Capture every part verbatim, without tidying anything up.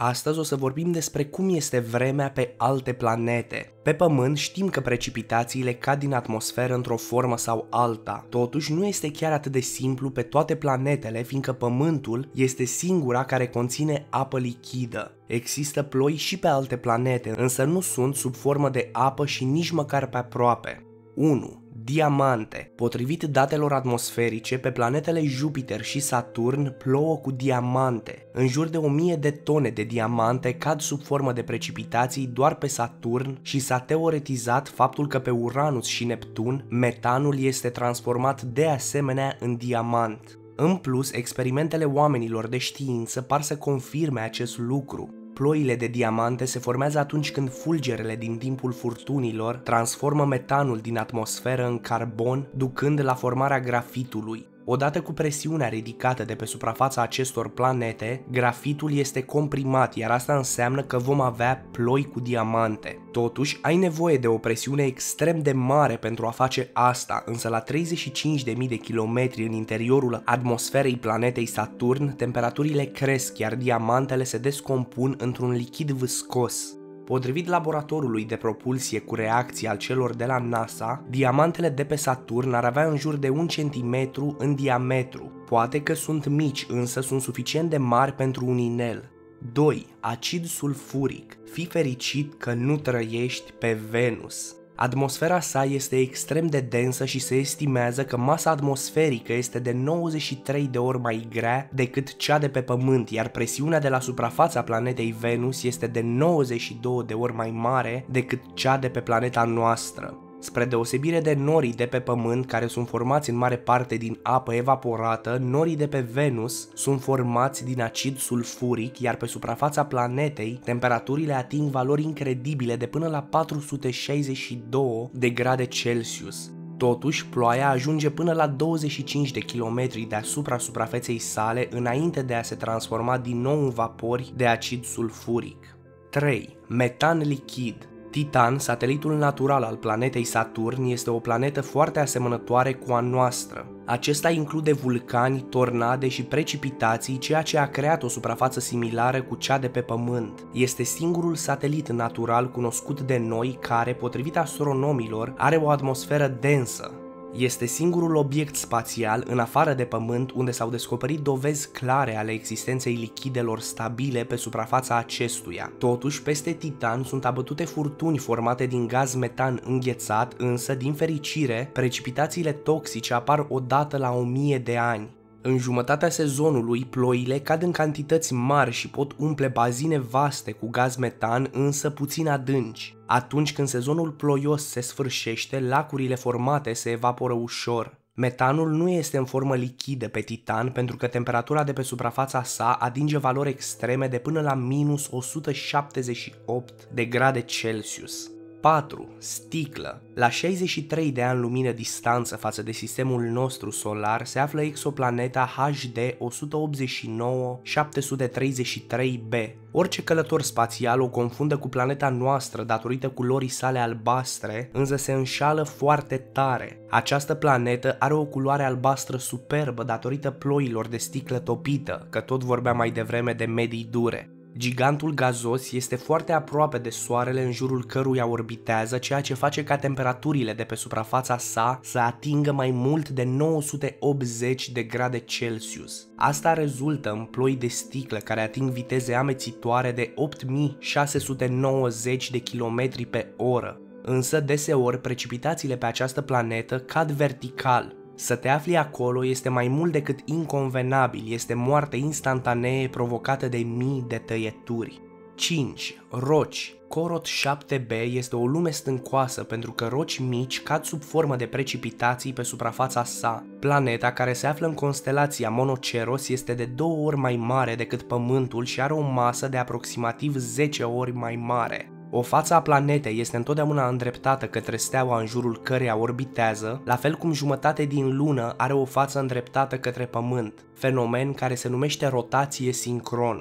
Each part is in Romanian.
Astăzi o să vorbim despre cum este vremea pe alte planete. Pe Pământ știm că precipitațiile cad din atmosferă într-o formă sau alta. Totuși nu este chiar atât de simplu pe toate planetele, fiindcă Pământul este singura care conține apă lichidă. Există ploi și pe alte planete, însă nu sunt sub formă de apă și nici măcar pe aproape. unu. Diamante. Potrivit datelor atmosferice, pe planetele Jupiter și Saturn plouă cu diamante. În jur de o mie de tone de diamante cad sub formă de precipitații doar pe Saturn și s-a teoretizat faptul că pe Uranus și Neptun metanul este transformat de asemenea în diamant. În plus, experimentele oamenilor de știință par să confirme acest lucru. Ploile de diamante se formează atunci când fulgerele din timpul furtunilor transformă metanul din atmosferă în carbon, ducând la formarea grafitului. Odată cu presiunea ridicată de pe suprafața acestor planete, grafitul este comprimat, iar asta înseamnă că vom avea ploi cu diamante. Totuși, ai nevoie de o presiune extrem de mare pentru a face asta, însă la treizeci și cinci de mii de kilometri în interiorul atmosferei planetei Saturn, temperaturile cresc, iar diamantele se descompun într-un lichid viscos. Potrivit laboratorului de propulsie cu reacție al celor de la NASA, diamantele de pe Saturn ar avea în jur de un centimetru în diametru. Poate că sunt mici, însă sunt suficient de mari pentru un inel. doi. Acid sulfuric. Fii fericit că nu trăiești pe Venus. Atmosfera sa este extrem de densă și se estimează că masa atmosferică este de nouăzeci și trei de ori mai grea decât cea de pe Pământ, iar presiunea de la suprafața planetei Venus este de nouăzeci și două de ori mai mare decât cea de pe planeta noastră. Spre deosebire de norii de pe Pământ, care sunt formați în mare parte din apă evaporată, norii de pe Venus sunt formați din acid sulfuric, iar pe suprafața planetei, temperaturile ating valori incredibile de până la patru sute șaizeci și doi de grade Celsius. Totuși, ploaia ajunge până la douăzeci și cinci de kilometri deasupra suprafeței sale înainte de a se transforma din nou în vapori de acid sulfuric. trei. Metan lichid. Titan, satelitul natural al planetei Saturn, este o planetă foarte asemănătoare cu a noastră. Acesta include vulcani, tornade și precipitații, ceea ce a creat o suprafață similară cu cea de pe Pământ. Este singurul satelit natural cunoscut de noi care, potrivit astronomilor, are o atmosferă densă. Este singurul obiect spațial, în afară de Pământ, unde s-au descoperit dovezi clare ale existenței lichidelor stabile pe suprafața acestuia. Totuși, peste Titan sunt abătute furtuni formate din gaz metan înghețat, însă, din fericire, precipitațiile toxice apar odată la o mie de ani. În jumătatea sezonului, ploile cad în cantități mari și pot umple bazine vaste cu gaz metan, însă puțin adânci. Atunci când sezonul ploios se sfârșește, lacurile formate se evaporă ușor. Metanul nu este în formă lichidă pe Titan pentru că temperatura de pe suprafața sa atinge valori extreme de până la minus o sută șaptezeci și opt de grade Celsius. patru. Sticlă. La șaizeci și trei de ani lumină distanță față de sistemul nostru solar se află exoplaneta H D o sută optzeci și nouă șapte sute treizeci și trei b. Orice călător spațial o confundă cu planeta noastră datorită culorii sale albastre, însă se înșală foarte tare. Această planetă are o culoare albastră superbă datorită ploilor de sticlă topită, că tot vorbeam mai devreme de medii dure. Gigantul gazos este foarte aproape de Soarele în jurul căruia orbitează, ceea ce face ca temperaturile de pe suprafața sa să atingă mai mult de nouă sute optzeci de grade Celsius. Asta rezultă în ploi de sticlă care ating viteze amețitoare de opt mii șase sute nouăzeci de kilometri pe oră. Însă deseori precipitațiile pe această planetă cad vertical. Să te afli acolo este mai mult decât inconvenabil, este moarte instantanee provocată de mii de tăieturi. cinci. Roci. Corot șapte b este o lume stâncoasă pentru că roci mici cad sub formă de precipitații pe suprafața sa. Planeta, care se află în constelația Monoceros, este de două ori mai mare decât Pământul și are o masă de aproximativ zece ori mai mare. O față a planetei este întotdeauna îndreptată către steaua în jurul căreia orbitează, la fel cum jumătate din lună are o față îndreptată către Pământ, fenomen care se numește rotație sincronă.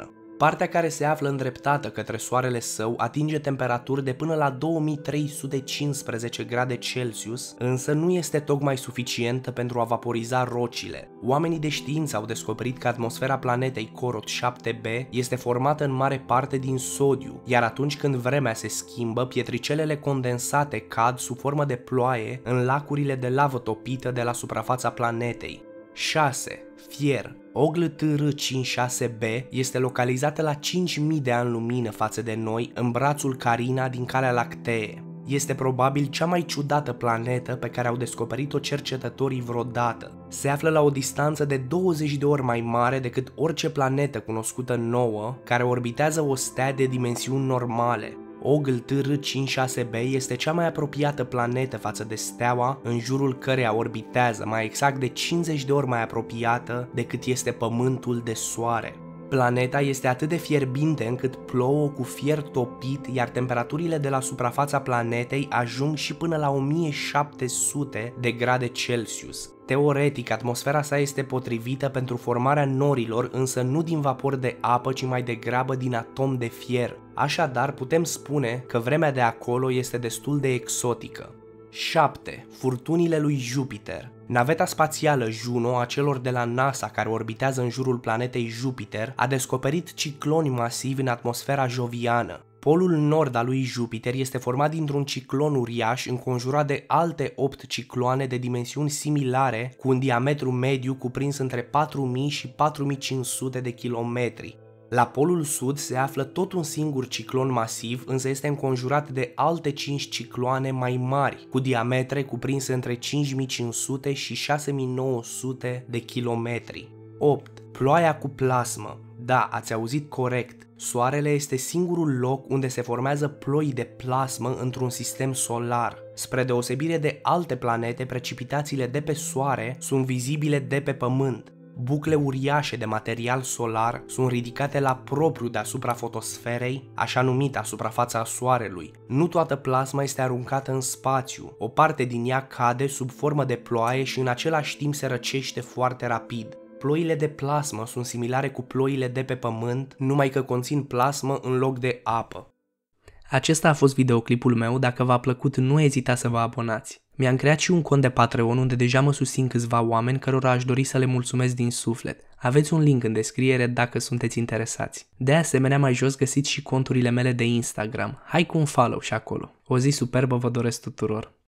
Partea care se află îndreptată către soarele său atinge temperaturi de până la două mii trei sute cincisprezece grade Celsius, însă nu este tocmai suficientă pentru a vaporiza rocile. Oamenii de știință au descoperit că atmosfera planetei Corot șapte b este formată în mare parte din sodiu, iar atunci când vremea se schimbă, pietricelele condensate cad sub formă de ploaie în lacurile de lavă topită de la suprafața planetei. șase. Fier. O G L T R cincizeci și șase b este localizată la cinci mii de ani lumină față de noi, în brațul Carina din Calea Lactee. Este probabil cea mai ciudată planetă pe care au descoperit-o cercetătorii vreodată. Se află la o distanță de douăzeci de ori mai mare decât orice planetă cunoscută nouă care orbitează o stea de dimensiuni normale. O G L T R cincizeci și șase b este cea mai apropiată planetă față de steaua în jurul căreia orbitează, mai exact de cincizeci de ori mai apropiată decât este Pământul de Soare. Planeta este atât de fierbinte încât plouă cu fier topit, iar temperaturile de la suprafața planetei ajung și până la o mie șapte sute de grade Celsius. Teoretic, atmosfera sa este potrivită pentru formarea norilor, însă nu din vapor de apă, ci mai degrabă din atom de fier. Așadar, putem spune că vremea de acolo este destul de exotică. șapte. Furtunile lui Jupiter. Naveta spațială Juno a celor de la NASA care orbitează în jurul planetei Jupiter a descoperit cicloni masivi în atmosfera joviană. Polul nord al lui Jupiter este format dintr-un ciclon uriaș înconjurat de alte opt cicloane de dimensiuni similare, cu un diametru mediu cuprins între patru mii și patru mii cinci sute de kilometri. La polul sud se află tot un singur ciclon masiv, însă este înconjurat de alte cinci cicloane mai mari, cu diametre cuprinse între cinci mii cinci sute și șase mii nouă sute de kilometri. opt. Ploaia cu plasmă. Da, ați auzit corect. Soarele este singurul loc unde se formează ploi de plasmă într-un sistem solar. Spre deosebire de alte planete, precipitațiile de pe Soare sunt vizibile de pe Pământ. Bucle uriașe de material solar sunt ridicate la propriu deasupra fotosferei, așa numita suprafața Soarelui. Nu toată plasma este aruncată în spațiu, o parte din ea cade sub formă de ploaie și în același timp se răcește foarte rapid. Ploile de plasmă sunt similare cu ploile de pe Pământ, numai că conțin plasmă în loc de apă. Acesta a fost videoclipul meu, dacă v-a plăcut nu ezitați să vă abonați. Mi-am creat și un cont de Patreon unde deja mă susțin câțiva oameni cărora aș dori să le mulțumesc din suflet. Aveți un link în descriere dacă sunteți interesați. De asemenea, mai jos găsiți și conturile mele de Instagram. Hai cu un follow și acolo. O zi superbă vă doresc tuturor!